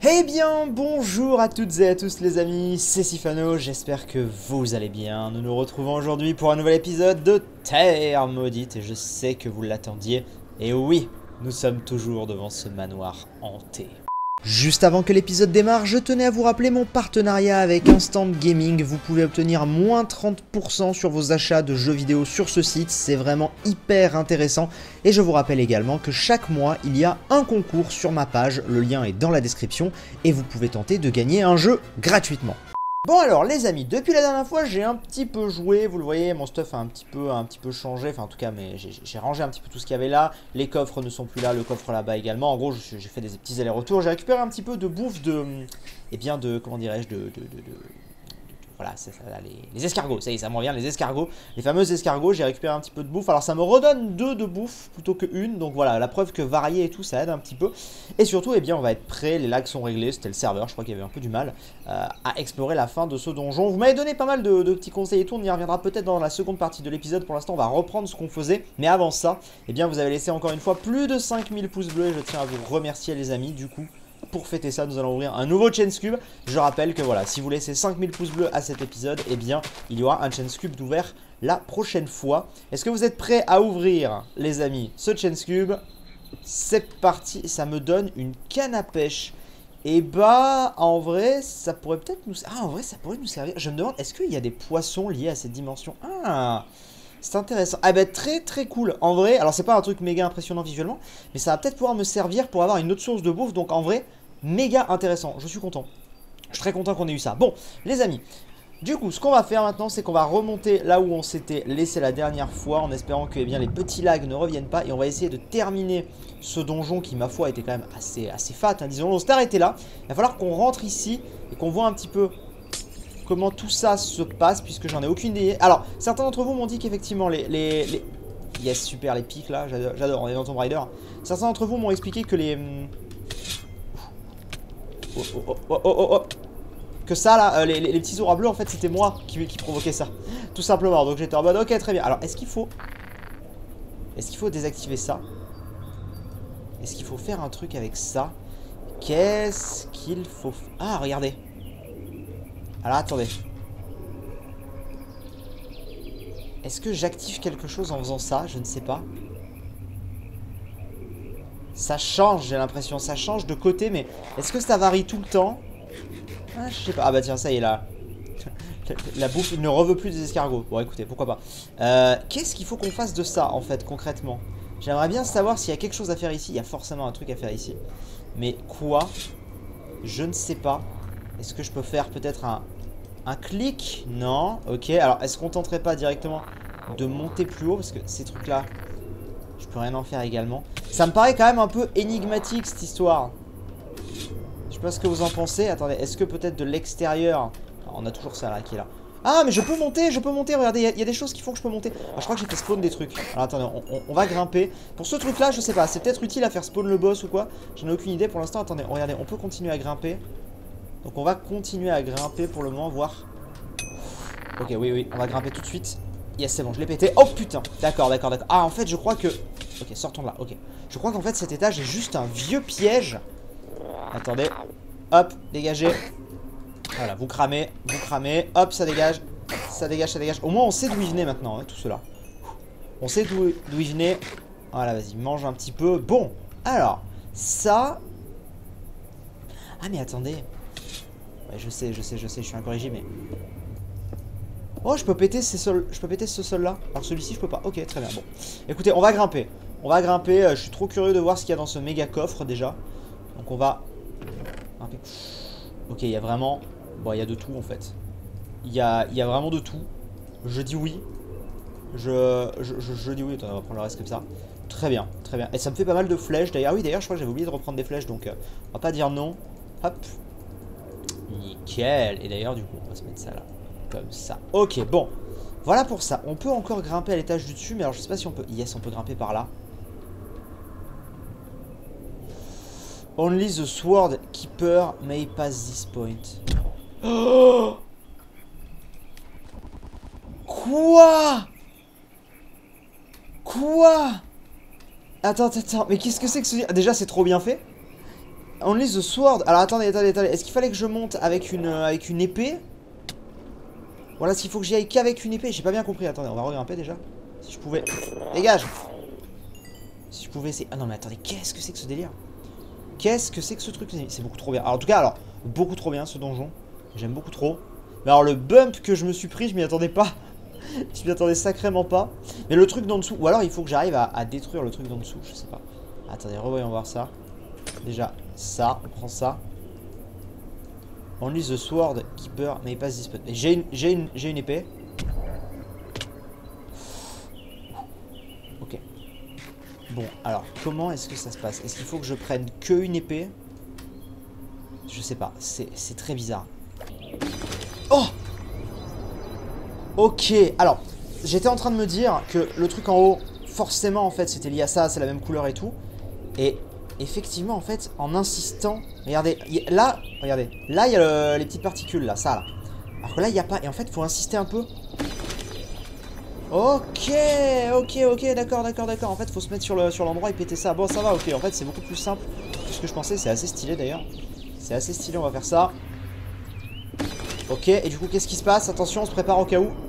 Eh bien, bonjour à toutes et à tous les amis, c'est Sifano, j'espère que vous allez bien. Nous nous retrouvons aujourd'hui pour un nouvel épisode de Terre Maudite et je sais que vous l'attendiez. Et oui, nous sommes toujours devant ce manoir hanté. Juste avant que l'épisode démarre, je tenais à vous rappeler mon partenariat avec Instant Gaming. Vous pouvez obtenir moins 30% sur vos achats de jeux vidéo sur ce site, c'est vraiment hyper intéressant. Et je vous rappelle également que chaque mois, il y a un concours sur ma page, le lien est dans la description, et vous pouvez tenter de gagner un jeu gratuitement. Bon alors les amis, depuis la dernière fois j'ai un petit peu joué, vous le voyez, mon stuff a un petit peu changé, enfin en tout cas mais j'ai rangé un petit peu tout ce qu'il y avait là, les coffres ne sont plus là, le coffre là-bas également, en gros j'ai fait des petits allers-retours, j'ai récupéré un petit peu de bouffe comment dirais-je, voilà, c'est ça, là, les escargots, ça y est, ça me revient, les escargots, les fameux escargots, j'ai récupéré un petit peu de bouffe, alors ça me redonne 2 de bouffe plutôt que une, donc voilà, la preuve que varier et tout, ça aide un petit peu, et surtout, eh bien, on va être prêt, les lags sont réglés, c'était le serveur, je crois qu'il y avait un peu du mal à explorer la fin de ce donjon. Vous m'avez donné pas mal de petits conseils et tout, on y reviendra peut-être dans la seconde partie de l'épisode, pour l'instant, on va reprendre ce qu'on faisait, mais avant ça, eh bien, vous avez laissé encore une fois plus de 5000 pouces bleus, et je tiens à vous remercier les amis, du coup. Pour fêter ça, nous allons ouvrir un nouveau Chance Cube. Je rappelle que voilà, si vous laissez 5000 pouces bleus à cet épisode, eh bien, il y aura un Chance Cube d'ouvert la prochaine fois. Est-ce que vous êtes prêts à ouvrir, les amis, ce Chance Cube? C'est parti, ça me donne une canne à pêche. Et bah, en vrai, ça pourrait peut-être nous... Ah, en vrai, ça pourrait nous servir. Je me demande, est-ce qu'il y a des poissons liés à cette dimension? Ah, c'est intéressant. Ah bah très très cool. En vrai, alors c'est pas un truc méga impressionnant visuellement, mais ça va peut-être pouvoir me servir pour avoir une autre source de bouffe. Donc en vrai, méga intéressant. Je suis content. Je suis très content qu'on ait eu ça. Bon, les amis, du coup, ce qu'on va faire maintenant, c'est qu'on va remonter là où on s'était laissé la dernière fois, en espérant que eh bien, les petits lags ne reviennent pas. Et on va essayer de terminer ce donjon qui, ma foi, était quand même assez fat, hein, disons. On s'est arrêté là. Il va falloir qu'on rentre ici et qu'on voit un petit peu comment tout ça se passe, puisque j'en ai aucune idée. Alors, certains d'entre vous m'ont dit qu'effectivement, Yes, super, les pics là, j'adore, on est dans Tomb Raider. Certains d'entre vous m'ont expliqué que les... Que ça là, les petits auras bleus, en fait, c'était moi qui provoquait ça. Tout simplement, donc j'étais en mode, ok, très bien. Alors, est-ce qu'il faut désactiver ça? Est-ce qu'il faut faire un truc avec ça? Qu'est-ce qu'il faut... Ah, regardez. Alors, attendez. Est-ce que j'active quelque chose en faisant ça? Je ne sais pas. Ça change, j'ai l'impression. Ça change de côté, mais est-ce que ça varie tout le temps? Ah, je sais pas. Ah bah tiens, ça y est là. La bouffe, il ne reveut plus des escargots. Bon, écoutez, pourquoi pas. Qu'est-ce qu'il faut qu'on fasse de ça, en fait, concrètement? J'aimerais bien savoir s'il y a quelque chose à faire ici. Il y a forcément un truc à faire ici. Mais quoi? Je ne sais pas. Est-ce que je peux faire peut-être un clic? Non. Ok, alors est-ce qu'on tenterait pas directement de monter plus haut? Parce que ces trucs-là, je peux rien en faire également. Ça me paraît quand même un peu énigmatique, cette histoire. Je sais pas ce que vous en pensez. Attendez, est-ce que peut-être de l'extérieur... On a toujours ça là, qui est là. Ah, mais je peux monter, regardez, il y a des choses qui font que je peux monter. Alors, je crois que j'ai fait spawn des trucs. Alors, attendez, on va grimper. Pour ce truc-là, je sais pas, c'est peut-être utile à faire spawn le boss ou quoi. J'en ai aucune idée pour l'instant. Attendez, regardez, on peut continuer à grimper. Donc, on va continuer à grimper pour le moment, voir. Ok, oui, on va grimper tout de suite. Yes, c'est bon, je l'ai pété. Oh putain, d'accord. Ah, en fait, je crois que... Ok, sortons de là, ok. Je crois qu'en fait, cet étage est juste un vieux piège. Attendez. Hop, dégagez. Voilà, vous cramez. Hop, ça dégage. Au moins, on sait d'où il venait maintenant, hein, tout cela. On sait d'où il venait. Voilà, vas-y, mange un petit peu. Bon, alors, ça... Ah, mais attendez. Ouais, je sais, je suis incorrigible, mais... Oh, je peux péter ce sol-là. Alors celui-ci, je peux pas. Ok, très bien, bon. Écoutez, on va grimper. Je suis trop curieux de voir ce qu'il y a dans ce méga coffre, déjà. Donc, on va... grimper. Ok, il y a vraiment... Bon, il y a de tout, en fait. Il y a vraiment de tout. Je dis oui. Je dis oui. Attends, on va prendre le reste comme ça. Très bien. Et ça me fait pas mal de flèches, d'ailleurs. Oui, d'ailleurs, je crois que j'avais oublié de reprendre des flèches, donc on va pas dire non. Hop. Nickel. Et d'ailleurs, du coup, on va se mettre ça là. Comme ça. Ok, bon. Voilà pour ça. On peut encore grimper à l'étage du dessus, mais alors je sais pas si on peut... Yes, on peut grimper par là. Only the sword keeper may pass this point. Oh, Quoi? Attends. Mais qu'est-ce que c'est que ce... Déjà, c'est trop bien fait. Only the sword. Alors attendez. Est-ce qu'il fallait que je monte avec une épée? Voilà, s'il faut que j'y aille qu'avec une épée. J'ai pas bien compris. Attendez, on va regrimper déjà. Si je pouvais... Dégage. Si je pouvais essayer... Ah non mais attendez, qu'est-ce que c'est que ce délire? Qu'est-ce que c'est que ce truc? C'est beaucoup trop bien. Alors, en tout cas, beaucoup trop bien ce donjon. J'aime beaucoup trop. Mais alors le bump que je me suis pris, je m'y attendais pas. Je m'y attendais sacrément pas. Mais le truc d'en dessous... Ou alors il faut que j'arrive à détruire le truc d'en dessous. Je sais pas. Attendez, revoyons voir ça. Déjà, ça. On prend ça. Only the sword keeper may pass this. J'ai une épée. Ok. Bon, alors, comment est-ce que ça se passe? Est-ce qu'il faut que je prenne que une épée? Je sais pas, c'est très bizarre. Oh! Ok, alors, j'étais en train de me dire que le truc en haut, forcément, en fait, c'était lié à ça, c'est la même couleur et tout. Et effectivement, en fait, en insistant... Regardez, là, regardez. Là, il y a les petites particules, là, ça, là. Alors que là, il n'y a pas. Et en fait, il faut insister un peu. Ok, d'accord. En fait, faut se mettre sur l'endroit et péter ça. Bon, ça va, ok. En fait, c'est beaucoup plus simple que ce que je pensais. C'est assez stylé, d'ailleurs. C'est assez stylé, on va faire ça. Ok, et du coup, qu'est-ce qui se passe? Attention, on se prépare au cas où.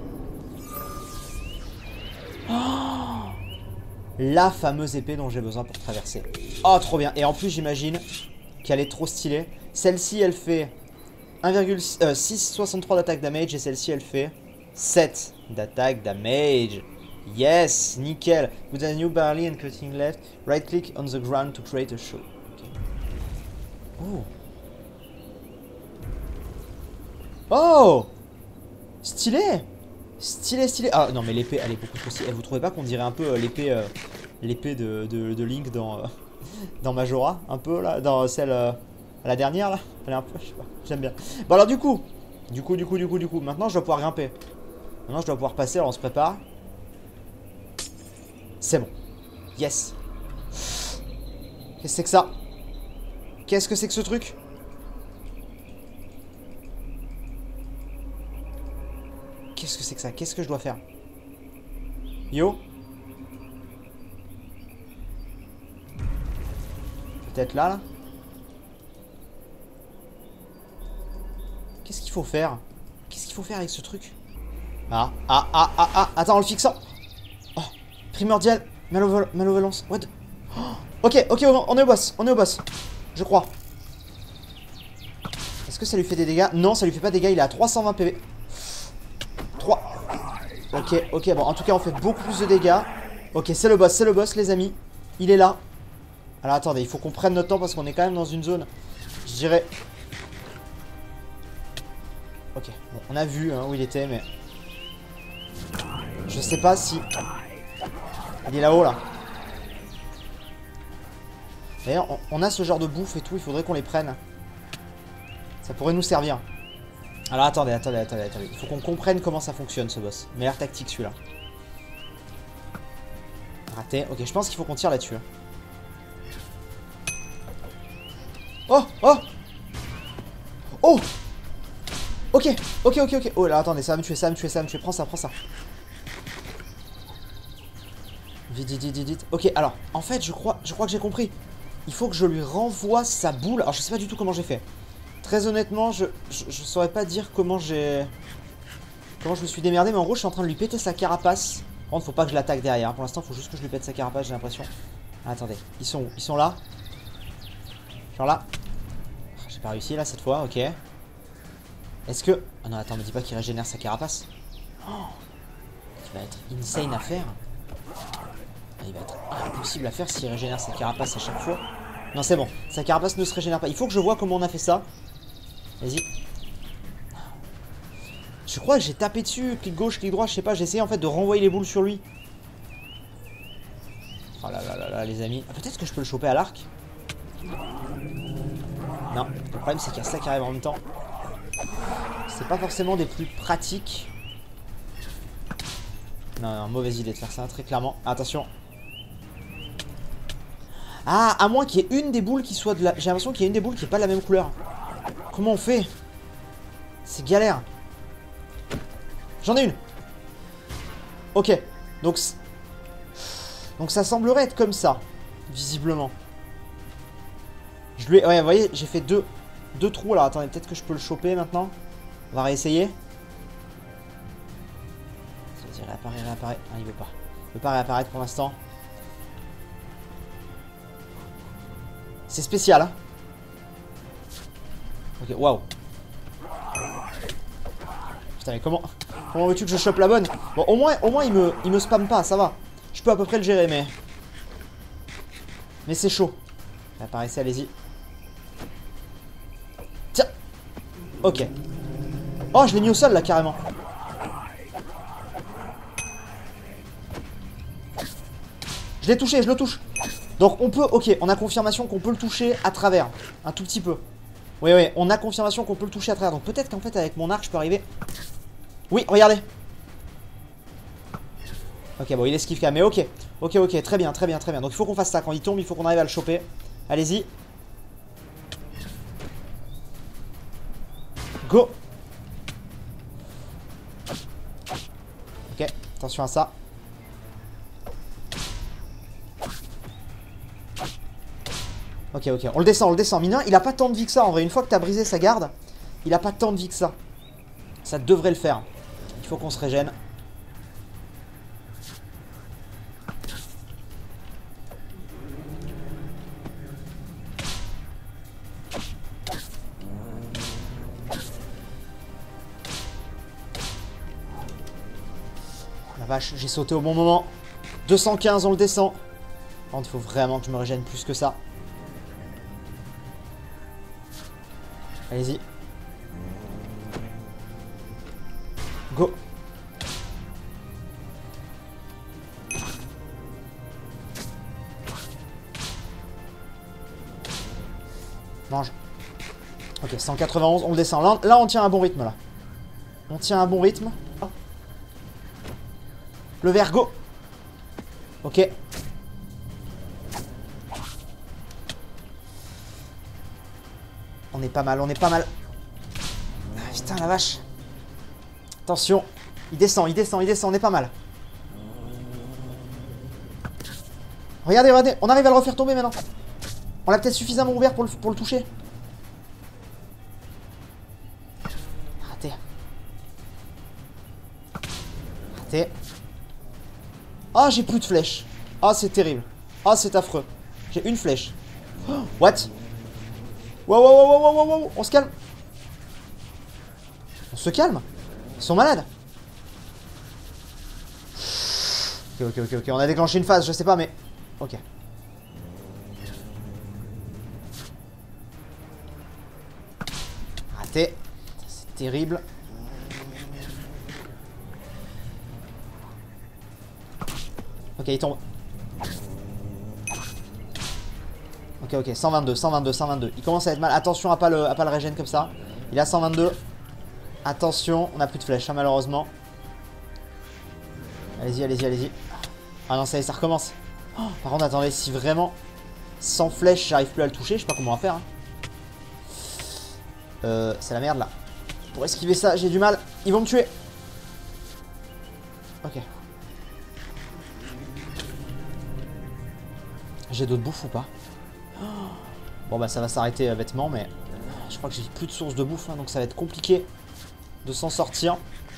Oh, la fameuse épée dont j'ai besoin pour traverser. Oh, trop bien. Et en plus, j'imagine qu'elle est trop stylée. Celle-ci, elle fait 1,663 d'attaque damage. Et celle-ci, elle fait 7 d'attaque damage. Yes, nickel. With a new barley and cutting left, right click on the ground to create a show. Okay. Oh. Oh, stylé. Stylé. Ah non mais l'épée elle est beaucoup trop stylée. Vous trouvez pas qu'on dirait un peu l'épée de Link dans Majora? Un peu là, dans celle la dernière là. Elle est un peu, je sais pas, j'aime bien. Bon alors du coup, maintenant je dois pouvoir grimper. Maintenant je dois pouvoir passer, alors on se prépare. C'est bon. Yes. Qu'est-ce que c'est que ça? Qu'est-ce que c'est que ce truc? Qu'est-ce que c'est que ça? Qu'est-ce que je dois faire? Yo? Peut-être là? Qu'est-ce qu'il faut faire? Qu'est-ce qu'il faut faire avec ce truc? Ah. Attends, en le fixant. Oh, primordial. Malevolence. What? Oh, ok, on est au boss. Je crois. Est-ce que ça lui fait des dégâts? Non, ça lui fait pas de dégâts. Il est à 320 PV. 3. Ok, bon, en tout cas, on fait beaucoup plus de dégâts. Ok, c'est le boss, les amis. Il est là. Alors, attendez, il faut qu'on prenne notre temps parce qu'on est quand même dans une zone, je dirais... Ok, bon, on a vu hein, où il était, mais... Je sais pas si... Il est là-haut, là. D'ailleurs, on a ce genre de bouffe et tout, il faudrait qu'on les prenne. Ça pourrait nous servir. Alors, attendez. Il faut qu'on comprenne comment ça fonctionne, ce boss. Meilleure tactique, celui-là. Raté. Ok, je pense qu'il faut qu'on tire là-dessus. Oh. Ok. Oh là, attendez, ça va me tuer. Prends ça. Vite. Ok, alors, en fait, je crois que j'ai compris. Il faut que je lui renvoie sa boule. Alors, je sais pas du tout comment j'ai fait. Très honnêtement, je saurais pas dire comment je me suis démerdé. Mais en gros, je suis en train de lui péter sa carapace. Par contre, faut pas que je l'attaque derrière. Pour l'instant, il faut juste que je lui pète sa carapace, j'ai l'impression. Ah, attendez, ils sont où? Ils sont là. Genre là. J'ai pas réussi là cette fois, ok. Est-ce que... Oh non, attends, me dis pas qu'il régénère sa carapace. Oh, il va être insane à faire. Il va être impossible à faire s'il régénère sa carapace à chaque fois. Non, c'est bon. Sa carapace ne se régénère pas. Il faut que je vois comment on a fait ça. Vas-y. Je crois que j'ai tapé dessus. Clic gauche, clic droit, je sais pas. J'ai essayé en fait de renvoyer les boules sur lui. Oh là, les amis. Ah, peut-être que je peux le choper à l'arc. Non, le problème c'est qu'il y a ça qui arrive en même temps. C'est pas forcément des plus pratiques. Non, mauvaise idée de faire ça, très clairement. Attention. Ah, à moins qu'il y ait une des boules qui soit de la... J'ai l'impression qu'il y a une des boules qui est pas de la même couleur. Comment on fait? C'est galère. J'en ai une. Ok, donc ça semblerait être comme ça, visiblement. Je lui ai... Ouais, vous voyez, j'ai fait deux trous. Alors, attendez, peut-être que je peux le choper maintenant. On va réessayer. Vas-y, réapparaît. Ah, il veut pas. Il veut pas réapparaître pour l'instant. C'est spécial, hein. Ok, waouh. Putain, mais comment veux-tu que je chope la bonne? Bon, au moins il me spamme pas, ça va. Je peux à peu près le gérer, mais c'est chaud. Apparaissez, allez-y. Tiens. Ok. Oh, je l'ai mis au sol, là, carrément. Je l'ai touché, je le touche. Donc, on peut... Ok, on a confirmation qu'on peut le toucher à travers. Un tout petit peu. Oui, on a confirmation qu'on peut le toucher à travers. Donc, peut-être qu'en fait, avec mon arc, je peux arriver... Oui, regardez. Ok, bon, il esquive quand même. Mais ok. Ok, très bien. Donc, il faut qu'on fasse ça. Quand il tombe, il faut qu'on arrive à le choper. Allez-y. Go. Ok, attention à ça. Ok, on le descend. Mine, il a pas tant de vie que ça. En vrai, une fois que t'as brisé sa garde, il a pas tant de vie que ça. Ça devrait le faire. Il faut qu'on se régène. La vache, j'ai sauté au bon moment. 215, on le descend. Il faut vraiment que je me régène plus que ça. Allez-y. Go. Mange. Ok, 191, on le descend. Là, on tient un bon rythme, là. On tient un bon rythme. Le vert, go. Ok. On est pas mal. Ah, putain, la vache. Attention. Il descend, on est pas mal. Regardez, on arrive à le refaire tomber maintenant. On l'a peut-être suffisamment ouvert pour le toucher. Raté. Ah, j'ai plus de flèches. Ah, c'est terrible. Ah, c'est affreux. J'ai une flèche. Oh, what? Wow. On se calme. Ils sont malades. Ok. On a déclenché une phase, je sais pas, mais... Ok. Raté. C'est terrible. Ok, il tombe. Ok, 122. Il commence à être mal. Attention à pas le régène comme ça. Il a 122. Attention, on a plus de flèches, hein, malheureusement. Allez-y. Ah non, ça y est, ça recommence. Oh, par contre, attendez, si vraiment sans flèche, j'arrive plus à le toucher, je sais pas comment on va faire. Hein. C'est la merde là. Pour esquiver ça, j'ai du mal. Ils vont me tuer. Ok. J'ai d'autres bouffes ou pas? Bon bah ça va s'arrêter bêtement, mais je crois que j'ai plus de source de bouffe, hein, donc ça va être compliqué de s'en sortir.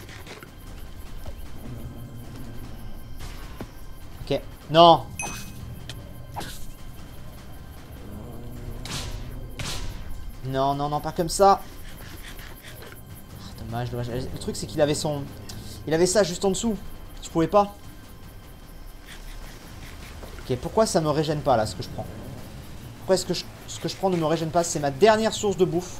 Ok. Non. Non, pas comme ça. Ah, dommage. Le truc c'est qu'il avait son... Il avait ça juste en dessous. Je pouvais pas. Ok, pourquoi ça me régène pas là ce que je prends? Pourquoi est-ce que ce que je prends ne me régène pas? C'est ma dernière source de bouffe.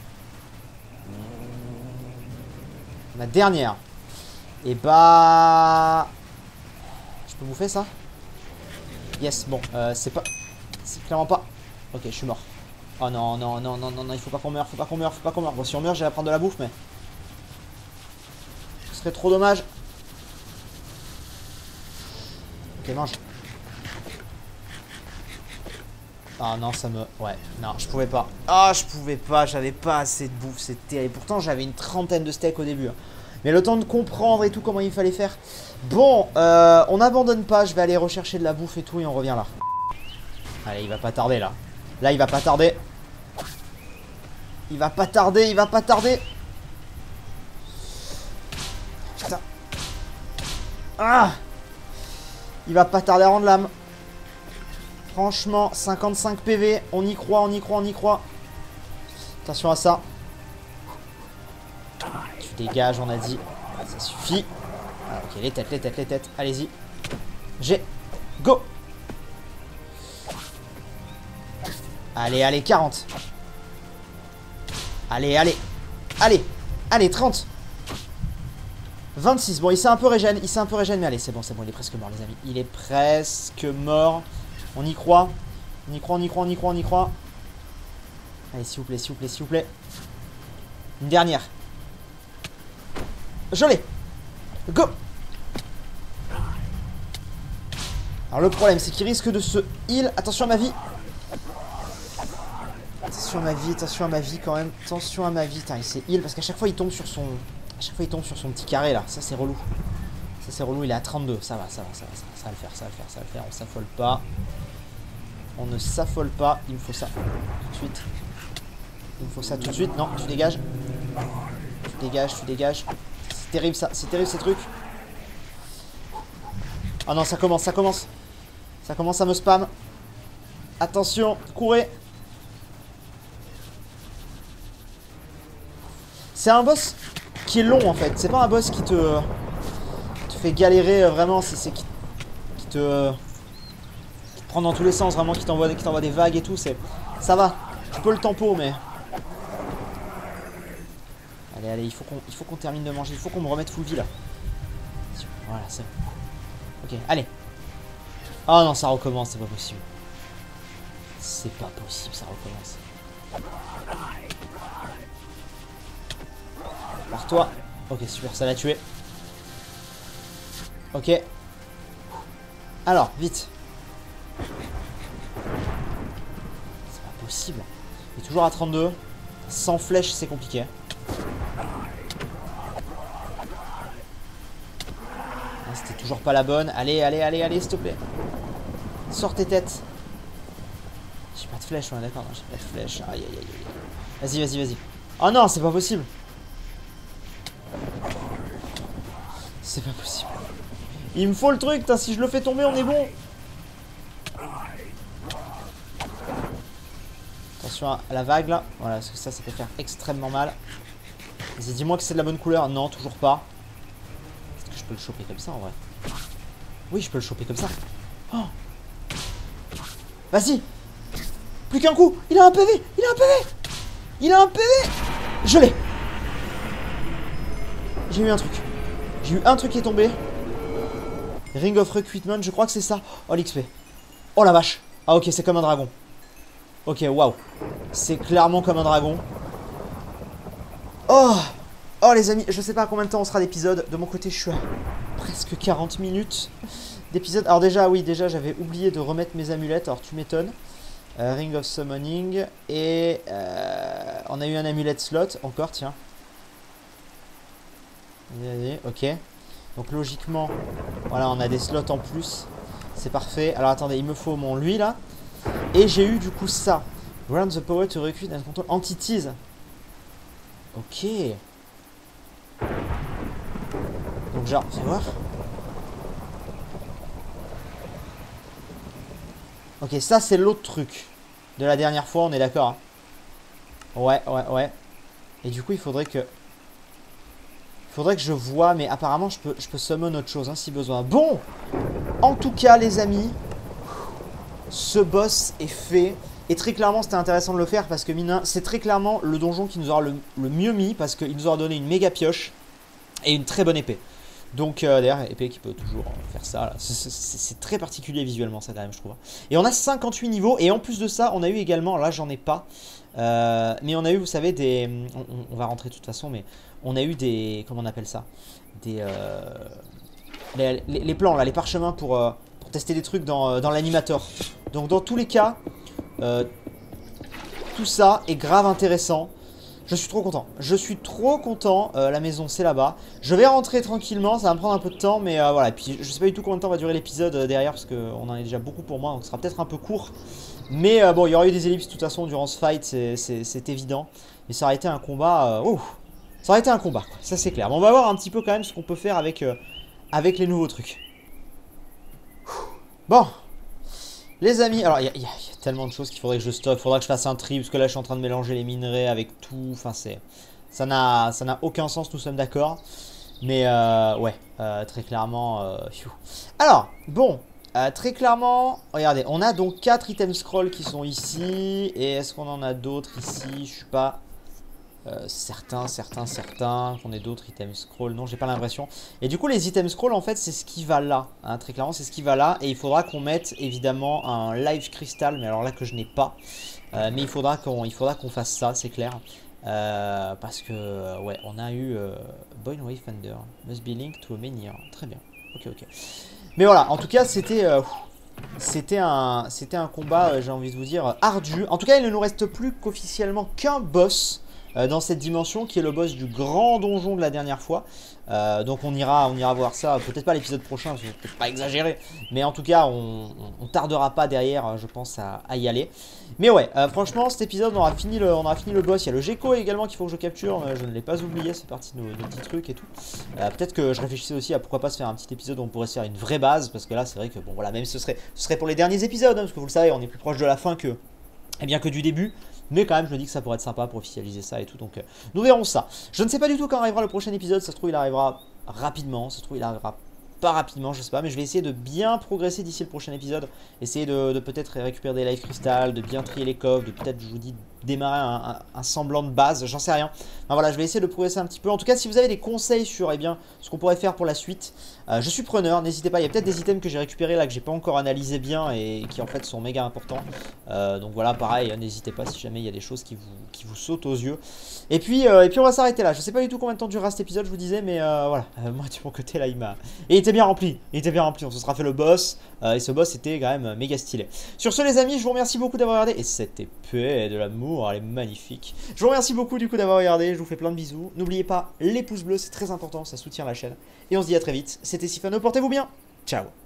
Ma dernière. Et bah... Je peux bouffer ça? Yes, bon, c'est pas... C'est clairement pas... Ok, je suis mort. Oh non, il faut pas qu'on meure, Bon, si on meurt, j'irai prendre de la bouffe, mais... Ce serait trop dommage. Ok, mange. Ah non, ça me... Ouais, non, je pouvais pas. Ah, je pouvais pas, j'avais pas assez de bouffe, c'est terrible. Pourtant, j'avais une trentaine de steaks au début. Hein. Mais le temps de comprendre et tout, comment il fallait faire. Bon, on n'abandonne pas, je vais aller rechercher de la bouffe et tout et on revient là. Allez, il va pas tarder là. Là, il va pas tarder. Il va pas tarder, il va pas tarder. Putain. Ah! Il va pas tarder à rendre l'âme. Franchement, 55 PV. On y croit, on y croit, on y croit. Attention à ça. Tu dégages, on a dit. Ça suffit. Ah, ok, les têtes, les têtes, les têtes. Allez-y. J'ai. Go! Allez, allez, 40. Allez, allez. Allez. Allez, 30. 26. Bon, il s'est un peu régène. Il s'est un peu régène. Mais allez, c'est bon, il est presque mort, les amis. Il est presque mort. On y croit. On y croit, on y croit, on y croit, on y croit. Allez, s'il vous plaît, s'il vous plaît, s'il vous plaît. Une dernière. Je l'ai. Go! Alors, le problème, c'est qu'il risque de se heal. Attention à ma vie. Attention à ma vie, attention à ma vie quand même. Attention à ma vie. Putain, il s'est heal parce qu'à chaque fois, il tombe sur son... À chaque fois, il tombe sur son petit carré, là. Ça, c'est relou. Ça, c'est relou. Il est à 32. Ça va, ça va, ça va, ça va le faire, ça va le faire, ça va le faire. On s'affole pas. On ne s'affole pas. Il me faut ça tout de suite. Il me faut ça tout de suite. Non, tu dégages. Tu dégages, tu dégages. C'est terrible, ça. C'est terrible, ces trucs. Oh non, ça commence, ça commence. Ça commence à me spam. Attention, courez. C'est un boss qui est long en fait. C'est pas un boss qui te fait galérer vraiment. C'est qui te prend dans tous les sens vraiment, qui t'envoie des vagues et tout. Ça va. Tu peux le tempo mais. Allez, allez, il faut qu'on termine de manger. Il faut qu'on me remette full vie là. Voilà, c'est bon. Ok, allez. Oh non, ça recommence, c'est pas possible. C'est pas possible, ça recommence. Par toi. Ok, super, ça l'a tué. Ok. Alors, vite. C'est pas possible. Il est toujours à 32. Sans flèche, c'est compliqué. C'était toujours pas la bonne. Allez, allez, allez, allez, s'il te plaît. Sors tes têtes. J'ai pas de flèche, ouais, d'accord. J'ai pas de flèche. Aïe, aïe, aïe. Vas-y, vas-y, vas-y. Oh non, c'est pas possible. C'est pas possible. Il me faut le truc, si je le fais tomber, on est bon. Attention à la vague là. Voilà, parce que ça peut faire extrêmement mal. Vas-y, dis-moi que c'est de la bonne couleur. Non, toujours pas. Est-ce que je peux le choper comme ça en vrai? Oui, je peux le choper comme ça. Oh. Vas-y. Plus qu'un coup. Il a un PV. Il a un PV. Il a un PV. Je l'ai. J'ai eu un truc. J'ai eu un truc qui est tombé. Ring of Recruitment, je crois que c'est ça. Oh, l'XP. Oh la vache. Ah ok, c'est comme un dragon. Ok, waouh. C'est clairement comme un dragon. Oh. Oh les amis, je sais pas à combien de temps on sera d'épisode. De mon côté, je suis à presque 40 minutes d'épisode. Alors déjà, oui, déjà j'avais oublié de remettre mes amulettes. Alors tu m'étonnes. Ring of Summoning. Et on a eu un amulette slot. Encore, tiens. Ok. Donc logiquement, voilà, on a des slots en plus. C'est parfait. Alors attendez, il me faut mon lui là. Et j'ai eu du coup ça. Grant the power to recruit and control entities. Ok. Donc genre, fais voir. Ok, ça c'est l'autre truc de la dernière fois, on est d'accord hein. Ouais, ouais, ouais. Et du coup, il faudrait que je vois, mais apparemment je peux summon autre chose hein, si besoin. Bon, en tout cas les amis, ce boss est fait. Et très clairement c'était intéressant de le faire parce que mine, c'est très clairement le donjon qui nous aura le mieux mis. Parce qu'il nous aura donné une méga pioche et une très bonne épée. Donc d'ailleurs épée qui peut toujours faire ça. C'est très particulier visuellement ça quand même je trouve. Et on a 58 niveaux et en plus de ça on a eu également, là j'en ai pas. Mais on a eu vous savez des... On va rentrer de toute façon mais... On a eu des... Comment on appelle ça? Des... les plans là, les parchemins pour tester des trucs dans l'animator. Donc dans tous les cas, tout ça est grave intéressant. Je suis trop content. Je suis trop content. La maison c'est là-bas. Je vais rentrer tranquillement, ça va me prendre un peu de temps. Mais voilà, et puis je sais pas du tout combien de temps va durer l'épisode derrière. Parce qu'on en est déjà beaucoup pour moi, donc ce sera peut-être un peu court. Mais bon, il y aurait eu des ellipses de toute façon durant ce fight, c'est évident. Mais ça aurait été un combat... ça aurait été un combat, quoi. Ça c'est clair. Mais on va voir un petit peu quand même ce qu'on peut faire avec, avec les nouveaux trucs. Bon. Les amis, alors il y a tellement de choses qu'il faudrait que je stocke. Il faudra que je fasse un tri, parce que là je suis en train de mélanger les minerais avec tout. Enfin ça n'a aucun sens, nous sommes d'accord. Mais ouais, très clairement... Alors, bon... très clairement, regardez, on a donc 4 items scroll qui sont ici. Et est-ce qu'on en a d'autres ici? Je suis pas certain qu'on ait d'autres items scroll. Non, j'ai pas l'impression. Et du coup, les items scroll, en fait, c'est ce qui va là. Hein, très clairement, c'est ce qui va là. Et il faudra qu'on mette évidemment un live crystal. Mais alors là, que je n'ai pas. Mais il faudra qu'on fasse ça, c'est clair. Parce que, ouais, on a eu Boin Wave Thunder. Must be linked to a menhir. Très bien. Ok. Mais voilà, en tout cas, c'était un combat, j'ai envie de vous dire, ardu. En tout cas, il ne nous reste plus qu'officiellement qu'un boss dans cette dimension, qui est le boss du grand donjon de la dernière fois. Donc on ira voir ça, peut-être pas l'épisode prochain, parce que peut-être pas exagérer. Mais en tout cas, on tardera pas derrière, je pense, à y aller. Mais ouais, franchement, cet épisode, on aura fini le boss. Il y a le gecko également qu'il faut que je capture. Je ne l'ai pas oublié, c'est parti de nos petits trucs et tout. Peut-être que je réfléchissais aussi à pourquoi pas se faire un petit épisode où on pourrait se faire une vraie base. Parce que là, c'est vrai que, bon, voilà, même ce serait pour les derniers épisodes. Hein, parce que vous le savez, on est plus proche de la fin que du début. Mais quand même, je me dis que ça pourrait être sympa pour officialiser ça et tout. Donc, nous verrons ça. Je ne sais pas du tout quand arrivera le prochain épisode. Ça se trouve, il arrivera rapidement. Ça se trouve, il arrivera pas rapidement, je sais pas. Mais je vais essayer de bien progresser d'ici le prochain épisode. Essayer de peut-être récupérer des live crystals, de bien trier les coffres, de peut-être, je vous dis, démarrer un semblant de base. J'en sais rien. Enfin, voilà, je vais essayer de progresser un petit peu. En tout cas, si vous avez des conseils sur ce qu'on pourrait faire pour la suite, je suis preneur. N'hésitez pas. Il y a peut-être des items que j'ai récupérés là que j'ai pas encore analysé bien et qui en fait sont méga importants. Donc voilà, pareil, n'hésitez pas si jamais il y a des choses qui vous sautent aux yeux. Et puis on va s'arrêter là. Je sais pas du tout combien de temps durera cet épisode, je vous disais, mais voilà. Moi de mon côté là, il était bien rempli. On se sera fait le boss. Et ce boss était quand même méga stylé. Sur ce les amis, je vous remercie beaucoup d'avoir regardé. Et cette épée de l'amour, elle est magnifique. Je vous remercie beaucoup du coup d'avoir regardé. Je vous fais plein de bisous. N'oubliez pas les pouces bleus, c'est très important, ça soutient la chaîne. Et on se dit à très vite. C'était Sifano, portez-vous bien. Ciao.